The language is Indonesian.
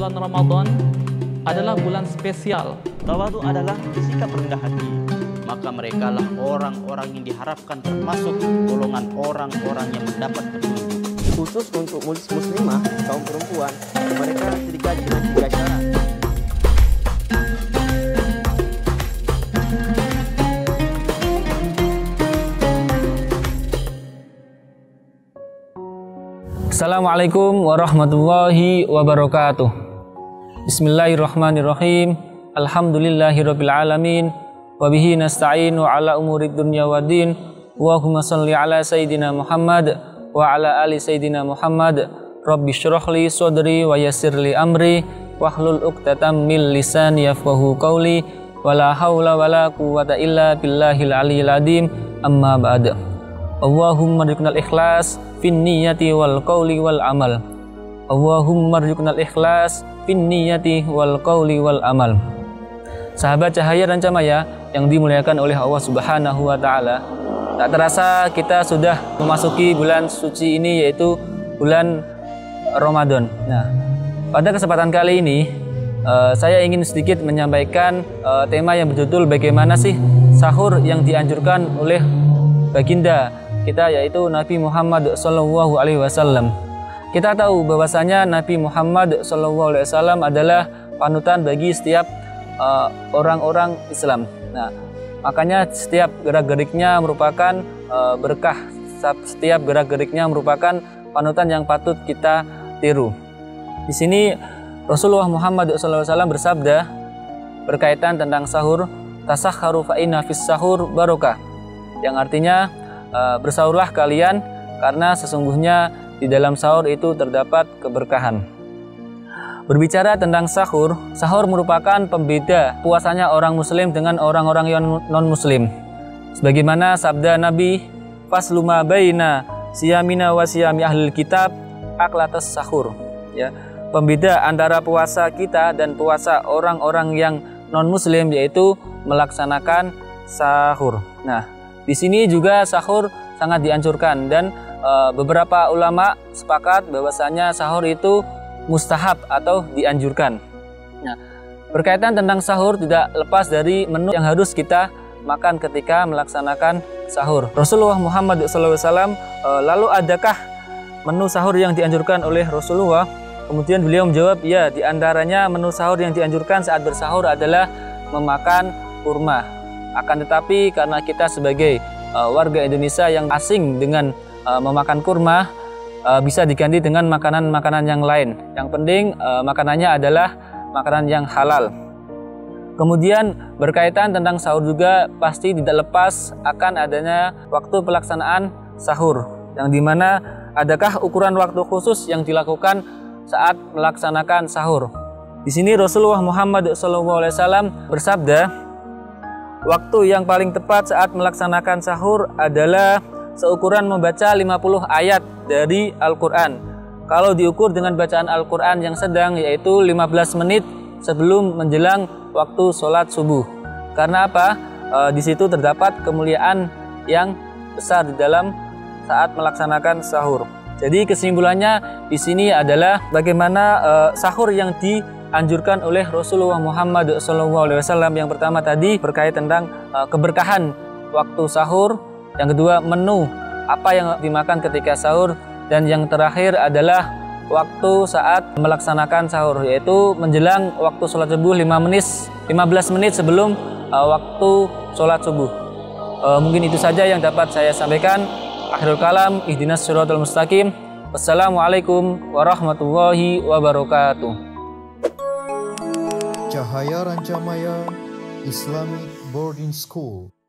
bulan Ramadan adalah bulan spesial. Tawadu adalah sikap rendah hati. Maka mereka lah orang-orang yang diharapkan termasuk golongan orang-orang yang mendapat petunjuk. Khusus untuk muslimah, kaum perempuan, mereka digaji dengan 3 syarat. Assalamualaikum warahmatullahi wabarakatuh. Bismillahirrahmanirrahim. Alhamdulillahirabbil alamin. Wa bihi nasta'inu ala umurid dunya waddin. Allahumma shalli ala sayidina Muhammad wa ala ali sayidina Muhammad. Rabbi shrah li sadri wa yassir li amri wahlul 'uqdatam min lisani yafqahu qawli. Wala haula wala quwwata illa billahil aliyyil azim. Amma ba'd. Allahumma rzuqnal ikhlas fin niyyati wal qawli wal amal. Allahumma rzuqnal ikhlas fin niyyati wal qawli wal amal. Sahabat Cahaya Rancamaya yang dimuliakan oleh Allah Subhanahu wa taala, tak terasa kita sudah memasuki bulan suci ini, yaitu bulan Ramadan. Nah, pada kesempatan kali ini saya ingin sedikit menyampaikan tema yang berjudul bagaimana sih sahur yang dianjurkan oleh baginda kita, yaitu Nabi Muhammad SAW. Kita tahu bahwasanya Nabi Muhammad SAW adalah panutan bagi setiap orang-orang Islam. Nah, makanya setiap gerak-geriknya merupakan berkah. Setiap gerak-geriknya merupakan panutan yang patut kita tiru. Di sini Rasulullah Muhammad SAW bersabda berkaitan tentang sahur, tasahharu fa inna fis sahur barokah, yang artinya bersahurlah kalian karena sesungguhnya di dalam sahur itu terdapat keberkahan. Berbicara tentang sahur, sahur merupakan pembeda puasanya orang muslim dengan orang-orang yang non-muslim. Sebagaimana sabda Nabi, faslu ma baina siyamina wa siyami ahlil kitab aklatus sahur. Ya, pembeda antara puasa kita dan puasa orang-orang yang non-muslim yaitu melaksanakan sahur. Nah, di sini juga sahur sangat dianjurkan dan beberapa ulama sepakat bahwasanya sahur itu mustahab atau dianjurkan. Nah, berkaitan tentang sahur tidak lepas dari menu yang harus kita makan ketika melaksanakan sahur. Rasulullah Muhammad SAW, lalu adakah menu sahur yang dianjurkan oleh Rasulullah? Kemudian beliau menjawab, ya, diantaranya menu sahur yang dianjurkan saat bersahur adalah memakan kurma. Akan tetapi karena kita sebagai warga Indonesia yang asing dengan memakan kurma, bisa diganti dengan makanan-makanan yang lain. Yang penting makanannya adalah makanan yang halal. Kemudian berkaitan tentang sahur juga pasti tidak lepas akan adanya waktu pelaksanaan sahur, yang dimana adakah ukuran waktu khusus yang dilakukan saat melaksanakan sahur. Di sini Rasulullah Muhammad SAW bersabda, waktu yang paling tepat saat melaksanakan sahur adalah seukuran membaca 50 ayat dari Al-Quran. Kalau diukur dengan bacaan Al-Quran yang sedang, yaitu 15 menit sebelum menjelang waktu sholat subuh. Karena apa? Di situ terdapat kemuliaan yang besar di dalam saat melaksanakan sahur. Jadi kesimpulannya di sini adalah bagaimana sahur yang dianjurkan oleh Rasulullah Muhammad SAW. Yang pertama tadi berkait tentang keberkahan waktu sahur. Yang kedua, menu apa yang dimakan ketika sahur. Dan yang terakhir adalah waktu saat melaksanakan sahur, yaitu menjelang waktu sholat subuh 15 menit sebelum waktu sholat subuh. Mungkin itu saja yang dapat saya sampaikan. Akhirul kalam, ihdinas shiratal mustaqim. Wassalamualaikum warahmatullahi wabarakatuh. Cahaya Rancamaya Islamic Boarding School.